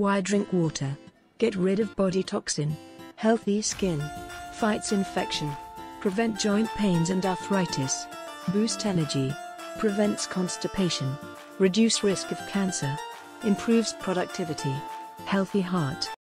Why drink water? Get rid of body toxin. Healthy skin. Fights infection. Prevent joint pains and arthritis. Boost energy. Prevents constipation. Reduce risk of cancer. Improves productivity. Healthy heart.